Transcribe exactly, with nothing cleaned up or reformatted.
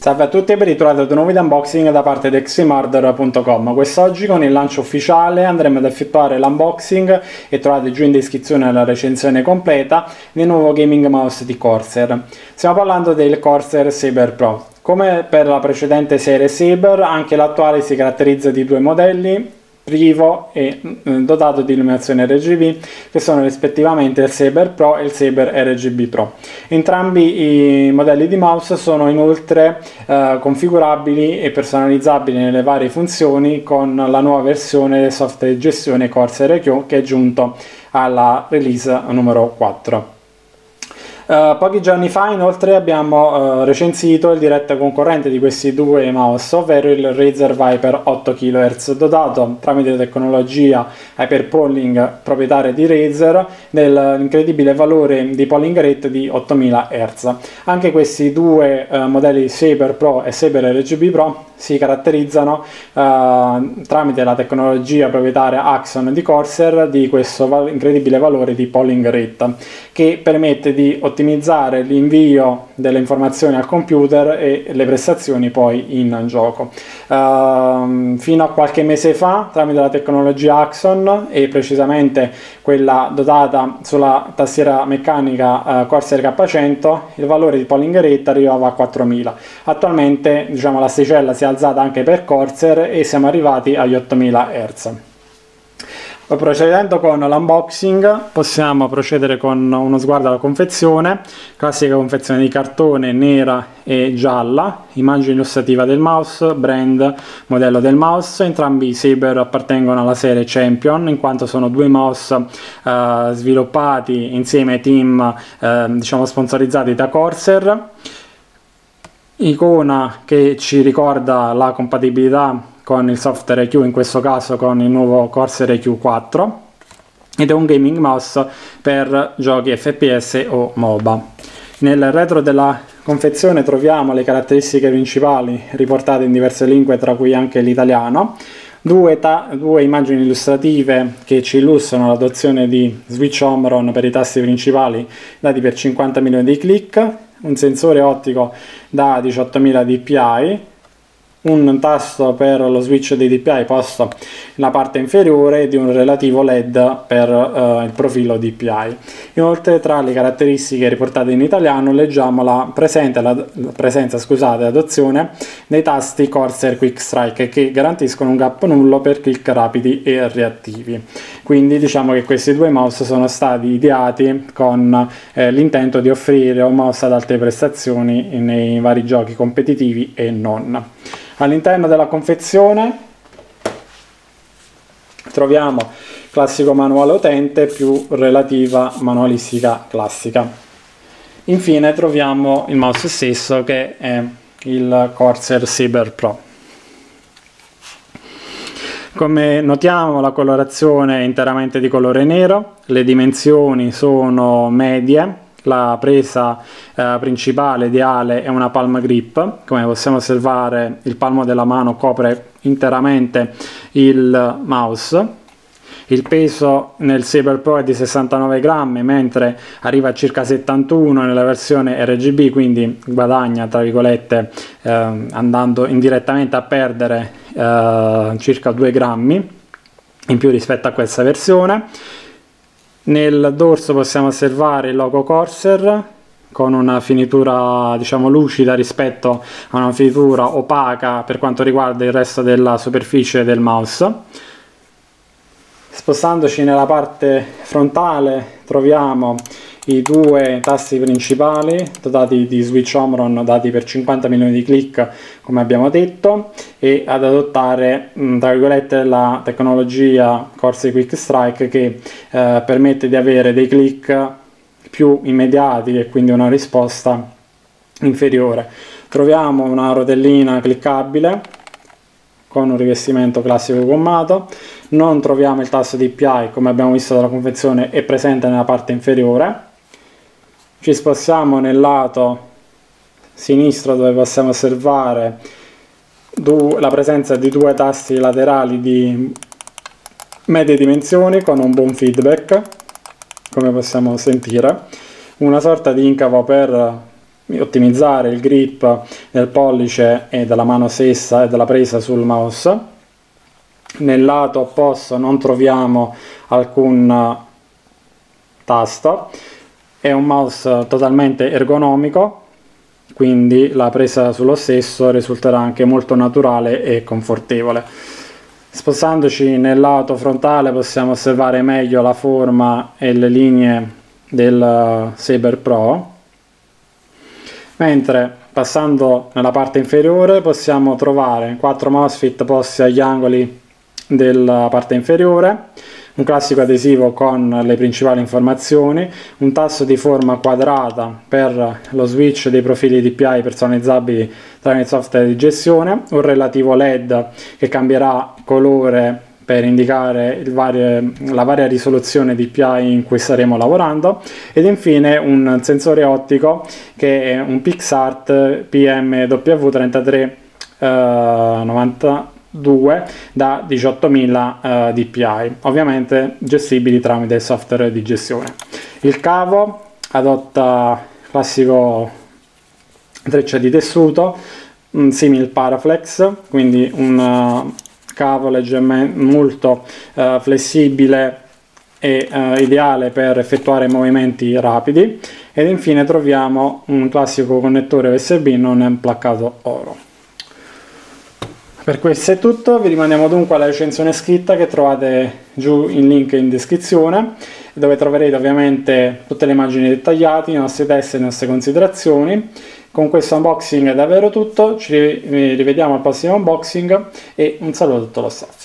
Salve a tutti e ben ritrovati ad un nuovo video unboxing da parte di extreme hardware punto com. Quest'oggi con il lancio ufficiale andremo ad effettuare l'unboxing e trovate giù in descrizione la recensione completa del nuovo gaming mouse di Corsair. Stiamo parlando del Corsair Saber Pro. Come per la precedente serie Saber, anche l'attuale si caratterizza di due modelli, privo e dotato di illuminazione R G B, che sono rispettivamente il Saber Pro e il Saber R G B Pro. Entrambi i modelli di mouse sono inoltre eh, configurabili e personalizzabili nelle varie funzioni con la nuova versione del software di gestione Corsair E Q che è giunto alla release numero quattro. Uh, pochi giorni fa inoltre abbiamo uh, recensito il diretto concorrente di questi due mouse, ovvero il Razer Viper otto chilohertz, dotato tramite tecnologia Hyper Polling proprietaria di Razer dell'incredibile valore di polling rate di ottomila hertz. Anche questi due uh, modelli Saber Pro e Saber R G B Pro si caratterizzano uh, tramite la tecnologia proprietaria Axon di Corsair di questo val- incredibile valore di polling rate, che permette di ottimizzare l'invio delle informazioni al computer e le prestazioni poi in gioco. Uh, fino a qualche mese fa, tramite la tecnologia Axon e precisamente quella dotata sulla tastiera meccanica uh, Corsair K cento, il valore di polling rate arrivava a quattromila. Attualmente, diciamo, l'asticella si è alzata anche per Corsair e siamo arrivati agli ottomila hertz. Procedendo con l'unboxing possiamo procedere con uno sguardo alla confezione, classica confezione di cartone nera e gialla, immagine illustrativa del mouse, brand, modello del mouse. Entrambi i Saber appartengono alla serie Champion in quanto sono due mouse eh, sviluppati insieme ai team eh, diciamo sponsorizzati da Corsair. Icona che ci ricorda la compatibilità con il software E Q, in questo caso con il nuovo Corsair E Q quattro, ed è un gaming mouse per giochi F P S o MOBA. Nel retro della confezione troviamo le caratteristiche principali riportate in diverse lingue, tra cui anche l'italiano, due, due immagini illustrative che ci illustrano l'adozione di switch Omron per i tasti principali dati per cinquanta milioni di click, un sensore ottico da diciottomila D P I, un tasto per lo switch dei D P I posto nella parte inferiore e di un relativo L E D per uh, il profilo D P I. Inoltre, tra le caratteristiche riportate in italiano leggiamo la, presente, la, la presenza scusate, adozione dei tasti Corsair Quick Strike, che garantiscono un gap nullo per click rapidi e reattivi. Quindi diciamo che questi due mouse sono stati ideati con eh, l'intento di offrire un mouse ad alte prestazioni nei vari giochi competitivi e non. All'interno della confezione troviamo classico manuale utente più relativa manualistica classica. Infine troviamo il mouse stesso, che è il Corsair Saber Pro. Come notiamo, la colorazione è interamente di colore nero, le dimensioni sono medie. La presa eh, principale ideale è una palm grip. Come possiamo osservare, il palmo della mano copre interamente il mouse. Il peso nel Saber Pro è di sessantanove grammi, mentre arriva a circa settantuno nella versione R G B, quindi guadagna, tra virgolette, eh, andando indirettamente a perdere eh, circa due grammi in più rispetto a questa versione. Nel dorso possiamo osservare il logo Corsair con una finitura, diciamo, lucida rispetto a una finitura opaca per quanto riguarda il resto della superficie del mouse. Spostandoci nella parte frontale troviamo i due tasti principali dotati di switch Omron dati per cinquanta milioni di click, come abbiamo detto, e ad adottare tra virgolette la tecnologia Corsair Quick Strike, che eh, permette di avere dei click più immediati e quindi una risposta inferiore. Troviamo una rotellina cliccabile con un rivestimento classico gommato. Non troviamo il tasto D P I, come abbiamo visto dalla confezione è presente nella parte inferiore. Ci spostiamo nel lato sinistro, dove possiamo osservare la presenza di due tasti laterali di medie dimensioni con un buon feedback, come possiamo sentire, una sorta di incavo per ottimizzare il grip del pollice e della mano stessa e della presa sul mouse. Nel lato opposto non troviamo alcun tasto, è un mouse totalmente ergonomico, quindi la presa sullo stesso risulterà anche molto naturale e confortevole. Spostandoci nel lato frontale possiamo osservare meglio la forma e le linee del Saber Pro, mentre passando nella parte inferiore possiamo trovare quattro MOSFET posti agli angoli della parte inferiore, un classico adesivo con le principali informazioni, un tasto di forma quadrata per lo switch dei profili D P I personalizzabili tramite software di gestione, un relativo L E D che cambierà colore per indicare il varie, la varia risoluzione D P I in cui staremo lavorando, ed infine un sensore ottico che è un PixArt P M W trentatré novantadue da diciottomila uh, D P I, ovviamente gestibili tramite software di gestione. Il cavo adotta classico treccia di tessuto, un simil Paraflex, quindi un uh, cavo leggermente molto uh, flessibile e uh, ideale per effettuare movimenti rapidi, ed infine troviamo un classico connettore U S B non placcato oro. Per questo è tutto, vi rimandiamo dunque alla recensione scritta che trovate giù in link in descrizione, dove troverete ovviamente tutte le immagini dettagliate, i nostri test e le nostre considerazioni. Con questo unboxing è davvero tutto, ci rivediamo al prossimo unboxing e un saluto a tutto lo staff.